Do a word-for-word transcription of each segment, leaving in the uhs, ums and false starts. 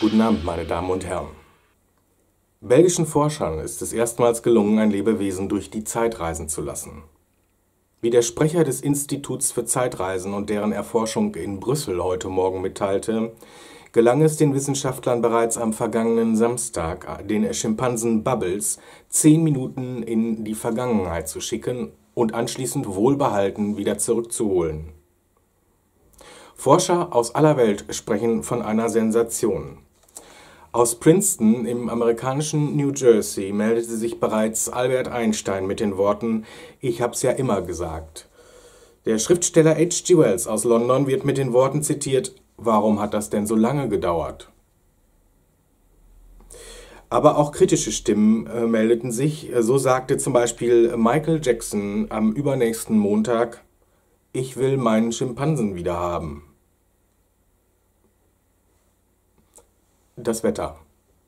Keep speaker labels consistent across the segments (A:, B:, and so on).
A: Guten Abend, meine Damen und Herren. Belgischen Forschern ist es erstmals gelungen, ein Lebewesen durch die Zeit reisen zu lassen. Wie der Sprecher des Instituts für Zeitreisen und deren Erforschung in Brüssel heute Morgen mitteilte, gelang es den Wissenschaftlern bereits am vergangenen Samstag, den Schimpansen Bubbles zehn Minuten in die Vergangenheit zu schicken und anschließend wohlbehalten wieder zurückzuholen. Forscher aus aller Welt sprechen von einer Sensation. Aus Princeton im amerikanischen New Jersey meldete sich bereits Albert Einstein mit den Worten: „Ich hab's ja immer gesagt." Der Schriftsteller H G Wells aus London wird mit den Worten zitiert: „Warum hat das denn so lange gedauert?" Aber auch kritische Stimmen äh, meldeten sich. So sagte zum Beispiel Michael Jackson am übernächsten Montag: „Ich will meinen Schimpansen wieder haben." Das Wetter.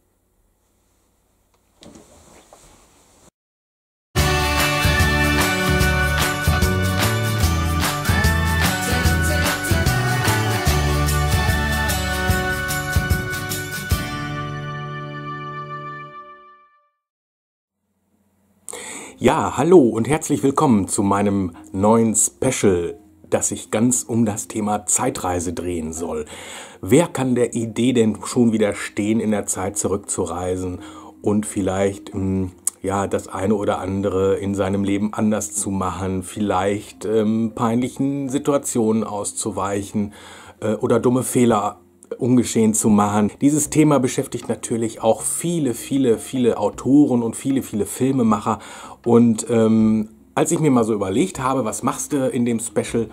A: Ja, hallo und herzlich willkommen zu meinem neuen Special, das sich ganz um das Thema Zeitreise drehen soll. Wer kann der Idee denn schon widerstehen, in der Zeit zurückzureisen und vielleicht ähm, ja, das eine oder andere in seinem Leben anders zu machen, vielleicht ähm, peinlichen Situationen auszuweichen äh, oder dumme Fehler ungeschehen zu machen. Dieses Thema beschäftigt natürlich auch viele, viele, viele Autoren und viele, viele Filmemacher. Und ähm, als ich mir mal so überlegt habe, was machst du in dem Special,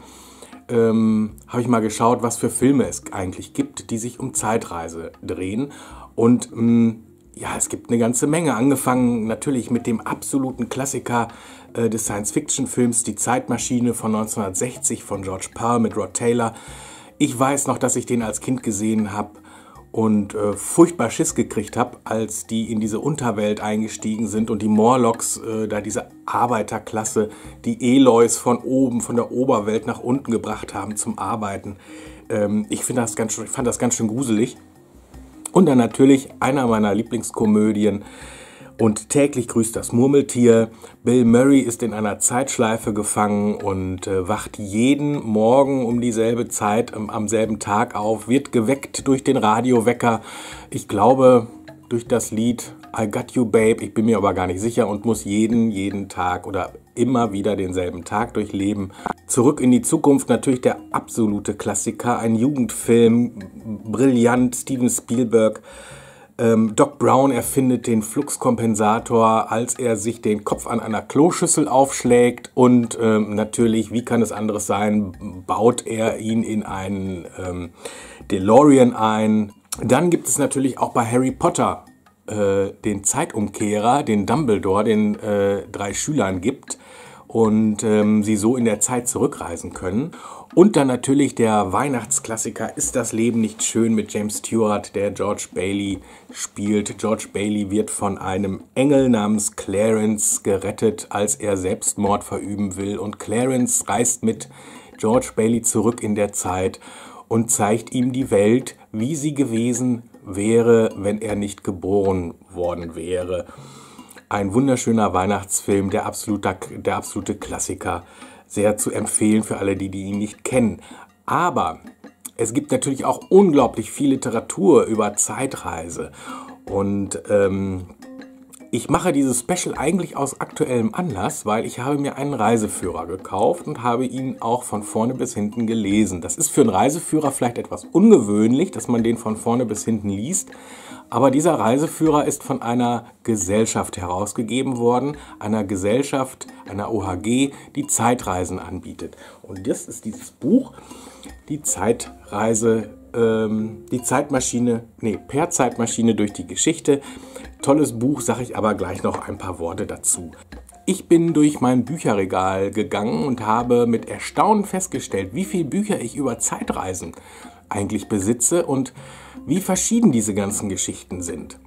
A: ähm, habe ich mal geschaut, was für Filme es eigentlich gibt, die sich um Zeitreise drehen. Und ähm, ja, es gibt eine ganze Menge, angefangen natürlich mit dem absoluten Klassiker äh, des Science-Fiction-Films Die Zeitmaschine von neunzehnhundertsechzig von George Pal mit Rod Taylor. Ich weiß noch, dass ich den als Kind gesehen habe und äh, furchtbar Schiss gekriegt habe, als die in diese Unterwelt eingestiegen sind und die Morlocks, äh, da diese Arbeiterklasse, die Eloys von oben, von der Oberwelt nach unten gebracht haben zum Arbeiten. Ähm, ich finde das ganz schön, ich fand das ganz schön gruselig. Und dann natürlich einer meiner Lieblingskomödien und Täglich grüßt das Murmeltier. Bill Murray ist in einer Zeitschleife gefangen und äh, wacht jeden Morgen um dieselbe Zeit ähm, am selben Tag auf, wird geweckt durch den Radiowecker. Ich glaube, durch das Lied I Got You Babe, ich bin mir aber gar nicht sicher, und muss jeden, jeden Tag oder immer wieder denselben Tag durchleben. Zurück in die Zukunft, natürlich der absolute Klassiker, ein Jugendfilm, brillant, Steven Spielberg. Ähm, Doc Brown erfindet den Fluxkompensator, als er sich den Kopf an einer Kloschüssel aufschlägt, und ähm, natürlich, wie kann es anderes sein, baut er ihn in einen ähm, DeLorean ein. Dann gibt es natürlich auch bei Harry Potter äh, den Zeitumkehrer, den Dumbledore, den äh, drei Schülern gibt und ähm, sie so in der Zeit zurückreisen können. Und dann natürlich der Weihnachtsklassiker Ist das Leben nicht schön mit James Stewart, der George Bailey spielt. George Bailey wird von einem Engel namens Clarence gerettet, als er Selbstmord verüben will. Und Clarence reist mit George Bailey zurück in der Zeit und zeigt ihm die Welt, wie sie gewesen wäre, wenn er nicht geboren worden wäre. Ein wunderschöner Weihnachtsfilm, der absolute, der absolute Klassiker. Sehr zu empfehlen für alle, die, die ihn nicht kennen. Aber es gibt natürlich auch unglaublich viel Literatur über Zeitreise. Und ähm, ich mache dieses Special eigentlich aus aktuellem Anlass, weil ich habe mir einen Reiseführer gekauft und habe ihn auch von vorne bis hinten gelesen. Das ist für einen Reiseführer vielleicht etwas ungewöhnlich, dass man den von vorne bis hinten liest. Aber dieser Reiseführer ist von einer Gesellschaft herausgegeben worden, einer Gesellschaft, einer O H G, die Zeitreisen anbietet. Und das ist dieses Buch, die Zeitreise, ähm, die Zeitmaschine, nee, per Zeitmaschine durch die Geschichte. Tolles Buch, sage ich aber gleich noch ein paar Worte dazu. Ich bin durch mein Bücherregal gegangen und habe mit Erstaunen festgestellt, wie viele Bücher ich über Zeitreisen eigentlich besitze und wie verschieden diese ganzen Geschichten sind.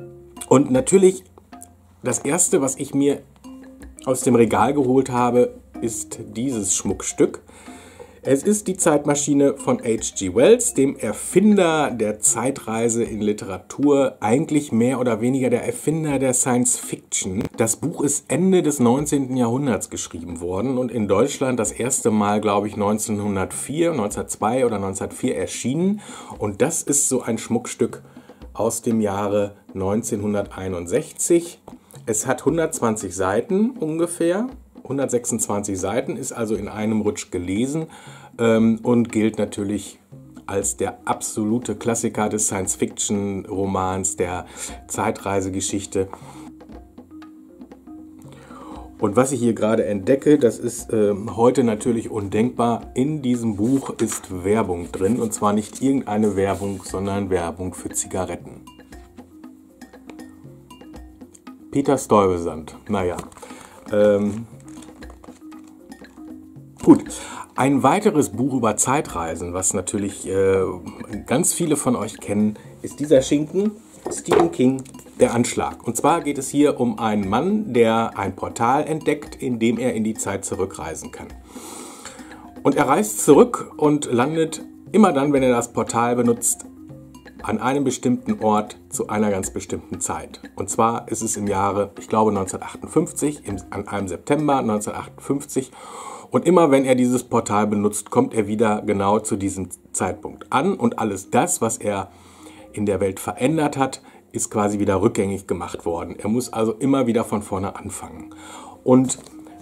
A: Und natürlich, das erste, was ich mir aus dem Regal geholt habe, ist dieses Schmuckstück. Es ist die Zeitmaschine von H G Wells, dem Erfinder der Zeitreise in Literatur, eigentlich mehr oder weniger der Erfinder der Science Fiction. Das Buch ist Ende des neunzehnten Jahrhunderts geschrieben worden und in Deutschland das erste Mal, glaube ich, neunzehnhundertvier, neunzehnhundertzwei oder neunzehnhundertvier erschienen. Und das ist so ein Schmuckstück aus dem Jahre neunzehnhunderteinundsechzig. Es hat hundertzwanzig Seiten ungefähr. hundertsechsundzwanzig Seiten, ist also in einem Rutsch gelesen ähm, und gilt natürlich als der absolute Klassiker des Science-Fiction-Romans, der Zeitreisegeschichte. Und was ich hier gerade entdecke, das ist äh, heute natürlich undenkbar. In diesem Buch ist Werbung drin, und zwar nicht irgendeine Werbung, sondern Werbung für Zigaretten. Peter Stuyvesant, naja. Ähm, Gut, ein weiteres Buch über Zeitreisen, was natürlich äh, ganz viele von euch kennen, ist dieser Schinken, Stephen King, Der Anschlag. Und zwar geht es hier um einen Mann, der ein Portal entdeckt, in dem er in die Zeit zurückreisen kann. Und er reist zurück und landet immer dann, wenn er das Portal benutzt, an einem bestimmten Ort zu einer ganz bestimmten Zeit. Und zwar ist es im Jahre, ich glaube neunzehnhundertachtundfünfzig, im, an einem September neunzehnhundertachtundfünfzig. Und immer wenn er dieses Portal benutzt, kommt er wieder genau zu diesem Zeitpunkt an. Und alles das, was er in der Welt verändert hat, ist quasi wieder rückgängig gemacht worden. Er muss also immer wieder von vorne anfangen. Und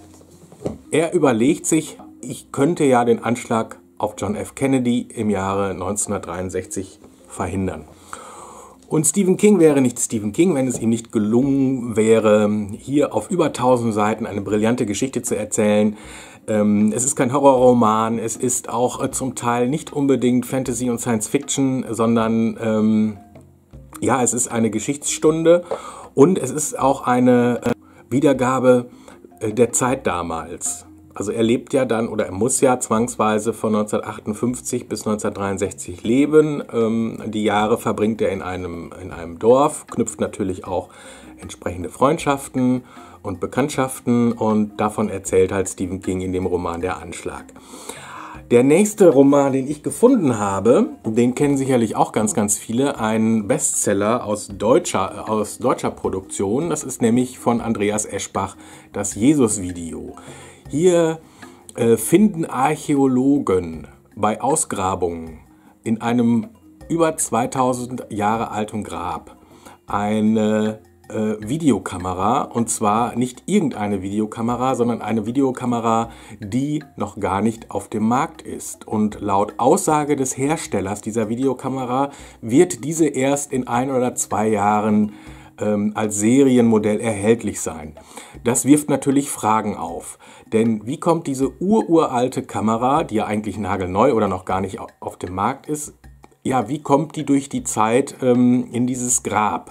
A: er überlegt sich, ich könnte ja den Anschlag auf John F. Kennedy im Jahre neunzehnhundertdreiundsechzig verhindern. Und Stephen King wäre nicht Stephen King, wenn es ihm nicht gelungen wäre, hier auf über tausend Seiten eine brillante Geschichte zu erzählen. Ähm, es ist kein Horrorroman, es ist auch äh, zum Teil nicht unbedingt Fantasy und Science Fiction, sondern ähm, ja, es ist eine Geschichtsstunde und es ist auch eine äh, Wiedergabe äh, der Zeit damals. Also er lebt ja dann, oder er muss ja zwangsweise von neunzehnhundertachtundfünfzig bis neunzehnhundertdreiundsechzig leben. Ähm, die Jahre verbringt er in einem, in einem Dorf, knüpft natürlich auch entsprechende Freundschaften und Bekanntschaften und davon erzählt halt Stephen King in dem Roman Der Anschlag. Der nächste Roman, den ich gefunden habe, den kennen sicherlich auch ganz, ganz viele, ein Bestseller aus deutscher, aus deutscher Produktion. Das ist nämlich von Andreas Eschbach, das Jesus-Video. Hier äh, finden Archäologen bei Ausgrabungen in einem über zweitausend Jahre alten Grab eine äh, Videokamera, und zwar nicht irgendeine Videokamera, sondern eine Videokamera, die noch gar nicht auf dem Markt ist. Und laut Aussage des Herstellers dieser Videokamera wird diese erst in ein oder zwei Jahren ähm, als Serienmodell erhältlich sein. Das wirft natürlich Fragen auf. Denn wie kommt diese ururalte Kamera, die ja eigentlich nagelneu oder noch gar nicht auf dem Markt ist, ja, wie kommt die durch die Zeit ähm, in dieses Grab?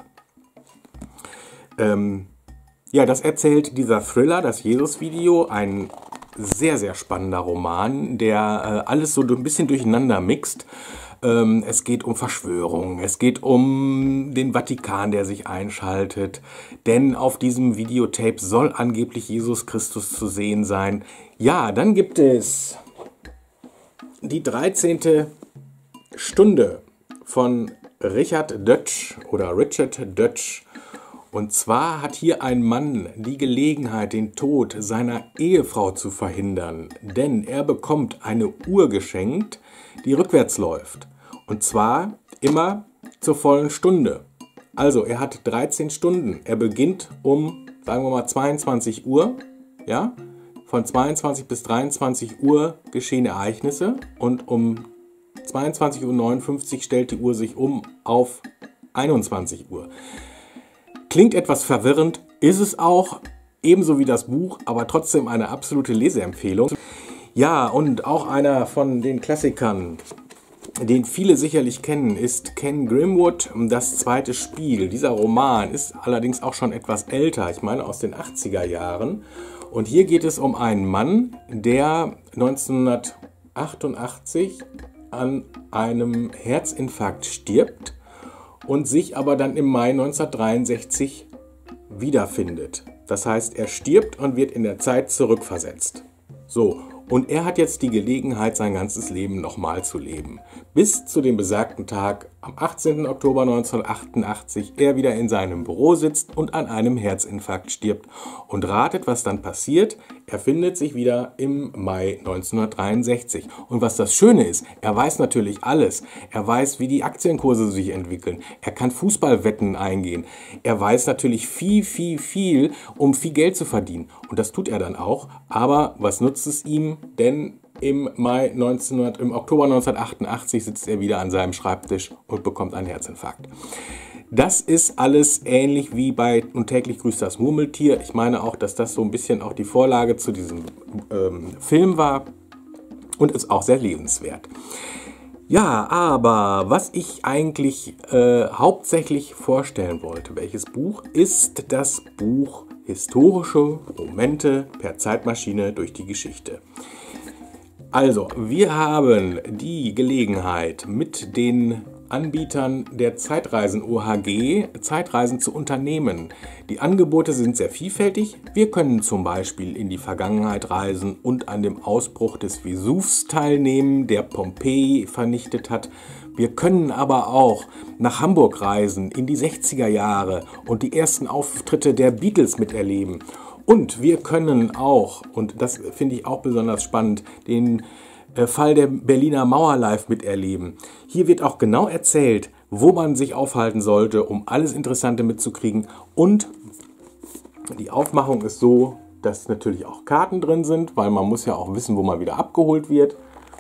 A: Ähm, ja, das erzählt dieser Thriller, das Jesus-Video, ein sehr, sehr spannender Roman, der äh, alles so ein bisschen durcheinander mixt. Ähm, es geht um Verschwörungen, es geht um den Vatikan, der sich einschaltet, denn auf diesem Videotape soll angeblich Jesus Christus zu sehen sein. Ja, dann gibt es die dreizehnte Stunde von Richard Dutch oder Richard Dutch. Und zwar hat hier ein Mann die Gelegenheit, den Tod seiner Ehefrau zu verhindern, denn er bekommt eine Uhr geschenkt, die rückwärts läuft. Und zwar immer zur vollen Stunde. Also er hat dreizehn Stunden. Er beginnt um, sagen wir mal, zweiundzwanzig Uhr. Ja? Von zweiundzwanzig bis dreiundzwanzig Uhr geschehen Ereignisse und um zweiundzwanzig Uhr neunundfünfzig stellt die Uhr sich um auf einundzwanzig Uhr. Klingt etwas verwirrend, ist es auch, ebenso wie das Buch, aber trotzdem eine absolute Leseempfehlung. Ja, und auch einer von den Klassikern, den viele sicherlich kennen, ist Ken Grimwood, Das zweite Spiel. Dieser Roman ist allerdings auch schon etwas älter, ich meine aus den achtziger Jahren. Und hier geht es um einen Mann, der neunzehnhundertachtundachtzig an einem Herzinfarkt stirbt und sich aber dann im Mai neunzehnhundertdreiundsechzig wiederfindet. Das heißt, er stirbt und wird in der Zeit zurückversetzt. So, Und er hat jetzt die Gelegenheit, sein ganzes Leben nochmal zu leben. Bis zu dem besagten Tag, am achtzehnten Oktober neunzehnhundertachtundachtzig, er wieder in seinem Büro sitzt und an einem Herzinfarkt stirbt. Und ratet, was dann passiert? Er findet sich wieder im Mai neunzehnhundertdreiundsechzig. Und was das Schöne ist, er weiß natürlich alles. Er weiß, wie die Aktienkurse sich entwickeln. Er kann Fußballwetten eingehen. Er weiß natürlich viel, viel, viel, um viel Geld zu verdienen. Und das tut er dann auch. Aber was nutzt es ihm? Denn im Mai neunzehnhundert, im Oktober neunzehnhundertachtundachtzig sitzt er wieder an seinem Schreibtisch und bekommt einen Herzinfarkt. Das ist alles ähnlich wie bei Und täglich grüßt das Murmeltier. Ich meine auch, dass das so ein bisschen auch die Vorlage zu diesem ähm, Film war und ist auch sehr lebenswert. Ja, aber was ich eigentlich äh, hauptsächlich vorstellen wollte, welches Buch, ist das Buch Historische Momente per Zeitmaschine durch die Geschichte. Also, wir haben die Gelegenheit, mit den Anbietern der Zeitreisen O H G Zeitreisen zu unternehmen. Die Angebote sind sehr vielfältig. Wir können zum Beispiel in die Vergangenheit reisen und an dem Ausbruch des Vesuvs teilnehmen, der Pompeji vernichtet hat. Wir können aber auch nach Hamburg reisen, in die sechziger Jahre und die ersten Auftritte der Beatles miterleben. Und wir können auch, und das finde ich auch besonders spannend, den Fall der Berliner Mauer live miterleben. Hier wird auch genau erzählt, wo man sich aufhalten sollte, um alles Interessante mitzukriegen. Und die Aufmachung ist so, dass natürlich auch Karten drin sind, weil man muss ja auch wissen, wo man wieder abgeholt wird.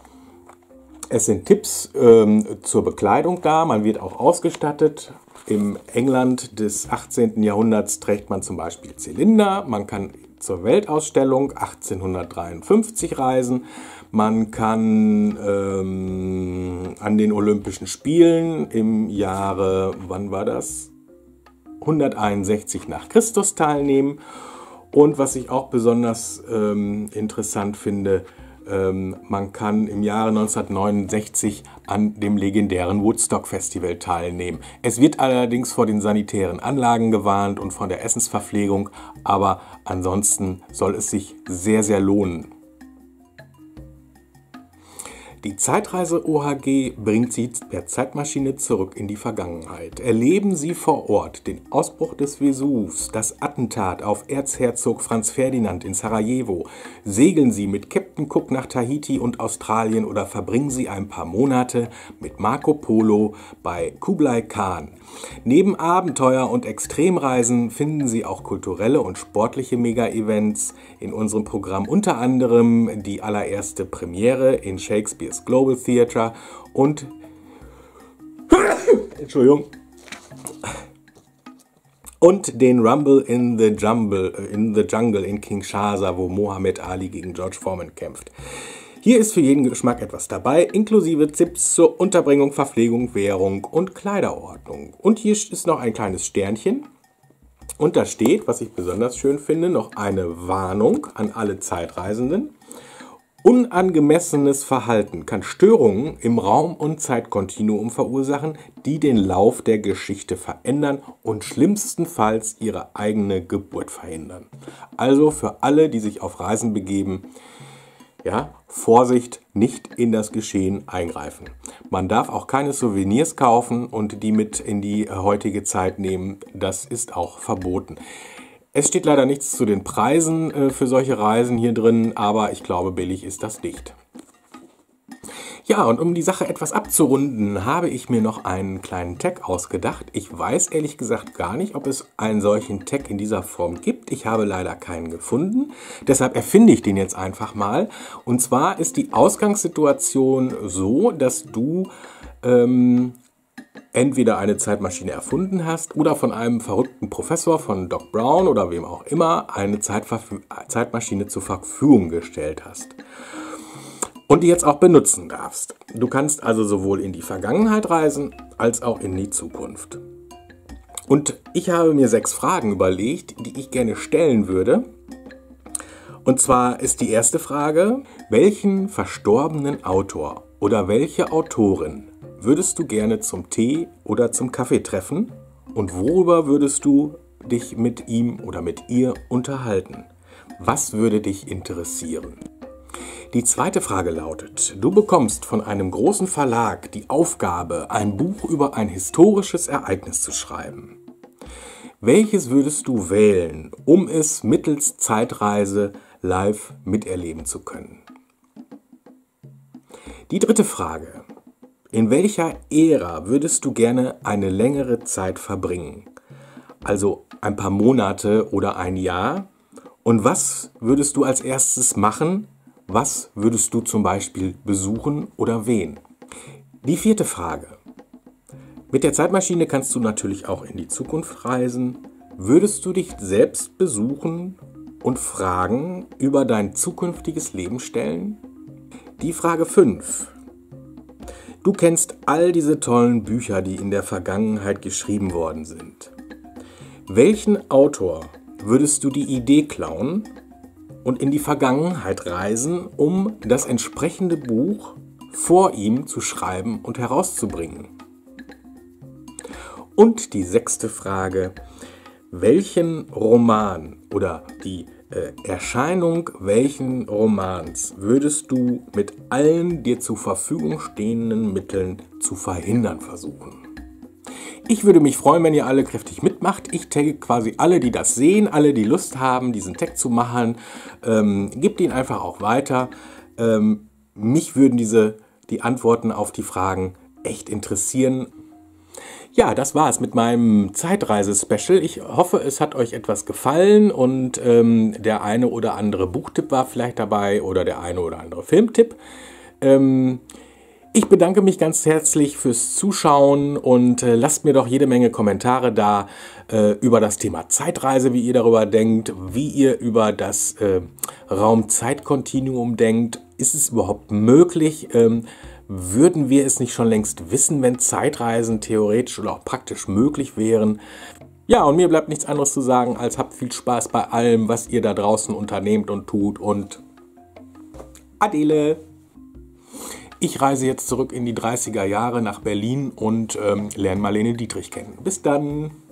A: Es sind Tipps ähm, zur Bekleidung da, man wird auch ausgestattet. Im England des achtzehnten Jahrhunderts trägt man zum Beispiel Zylinder. Man kann zur Weltausstellung achtzehnhundertdreiundfünfzig reisen. Man kann ähm, an den Olympischen Spielen im Jahre, wann war das? hunderteinundsechzig nach Christus teilnehmen. Und was ich auch besonders ähm, interessant finde, ähm, man kann im Jahre neunzehnhundertneunundsechzig an dem legendären Woodstock Festival teilnehmen. Es wird allerdings vor den sanitären Anlagen gewarnt und von der Essensverpflegung, aber ansonsten soll es sich sehr, sehr lohnen. Die Zeitreise O H G bringt Sie per Zeitmaschine zurück in die Vergangenheit. Erleben Sie vor Ort den Ausbruch des Vesuvs, das Attentat auf Erzherzog Franz Ferdinand in Sarajevo. Segeln Sie mit Captain Cook nach Tahiti und Australien oder verbringen Sie ein paar Monate mit Marco Polo bei Kublai Khan. Neben Abenteuer- und Extremreisen finden Sie auch kulturelle und sportliche Mega-Events in unserem Programm, unter anderem die allererste Premiere in Shakespeares Global Theatre und Entschuldigung und den Rumble in the Jungle in the Jungle in Kinshasa, wo Muhammad Ali gegen George Foreman kämpft. Hier ist für jeden Geschmack etwas dabei, inklusive Tipps zur Unterbringung, Verpflegung, Währung und Kleiderordnung. Und hier ist noch ein kleines Sternchen. Und da steht, was ich besonders schön finde, noch eine Warnung an alle Zeitreisenden. Unangemessenes Verhalten kann Störungen im Raum- und Zeitkontinuum verursachen, die den Lauf der Geschichte verändern und schlimmstenfalls ihre eigene Geburt verhindern. Also für alle, die sich auf Reisen begeben, ja, Vorsicht, nicht in das Geschehen eingreifen. Man darf auch keine Souvenirs kaufen und die mit in die heutige Zeit nehmen. Das ist auch verboten. Es steht leider nichts zu den Preisen äh, für solche Reisen hier drin, aber ich glaube, billig ist das nicht. Ja, und um die Sache etwas abzurunden, habe ich mir noch einen kleinen Tag ausgedacht. Ich weiß ehrlich gesagt gar nicht, ob es einen solchen Tag in dieser Form gibt. Ich habe leider keinen gefunden. Deshalb erfinde ich den jetzt einfach mal. Und zwar ist die Ausgangssituation so, dass du ähm, entweder eine Zeitmaschine erfunden hast oder von einem verrückten Professor, von Doc Brown oder wem auch immer, eine Zeitverfü- Zeitmaschine zur Verfügung gestellt hast. Und die jetzt auch benutzen darfst. Du kannst also sowohl in die Vergangenheit reisen, als auch in die Zukunft. Und ich habe mir sechs Fragen überlegt, die ich gerne stellen würde. Und zwar ist die erste Frage: Welchen verstorbenen Autor oder welche Autorin würdest du gerne zum Tee oder zum Kaffee treffen? Und worüber würdest du dich mit ihm oder mit ihr unterhalten? Was würde dich interessieren? Die zweite Frage lautet, du bekommst von einem großen Verlag die Aufgabe, ein Buch über ein historisches Ereignis zu schreiben. Welches würdest du wählen, um es mittels Zeitreise live miterleben zu können? Die dritte Frage. In welcher Ära würdest du gerne eine längere Zeit verbringen? Also ein paar Monate oder ein Jahr? Und was würdest du als erstes machen? Was würdest du zum Beispiel besuchen oder wen? Die vierte Frage. Mit der Zeitmaschine kannst du natürlich auch in die Zukunft reisen. Würdest du dich selbst besuchen und Fragen über dein zukünftiges Leben stellen? Die Frage fünf. Du kennst all diese tollen Bücher, die in der Vergangenheit geschrieben worden sind. Welchen Autor würdest du die Idee klauen und in die Vergangenheit reisen, um das entsprechende Buch vor ihm zu schreiben und herauszubringen? Und die sechste Frage. Welchen Roman oder die äh, Erscheinung welchen Romans würdest du mit allen dir zur Verfügung stehenden Mitteln zu verhindern versuchen? Ich würde mich freuen, wenn ihr alle kräftig mitmacht. Ich tagge quasi alle, die das sehen, alle, die Lust haben, diesen Tag zu machen. Ähm, gebt ihn einfach auch weiter. Ähm, mich würden diese, die Antworten auf die Fragen echt interessieren. Ja, das war's mit meinem Zeitreise-Special. Ich hoffe, es hat euch etwas gefallen und ähm, der eine oder andere Buchtipp war vielleicht dabei oder der eine oder andere Filmtipp. Ähm, ich bedanke mich ganz herzlich fürs Zuschauen und äh, lasst mir doch jede Menge Kommentare da äh, über das Thema Zeitreise, wie ihr darüber denkt, wie ihr über das äh, Raum-Zeit-Kontinuum denkt. Ist es überhaupt möglich? Ähm, Würden wir es nicht schon längst wissen, wenn Zeitreisen theoretisch oder auch praktisch möglich wären? Ja, und mir bleibt nichts anderes zu sagen, als habt viel Spaß bei allem, was ihr da draußen unternehmt und tut und Adele! Ich reise jetzt zurück in die dreißiger Jahre nach Berlin und ähm, lerne Marlene Dietrich kennen. Bis dann!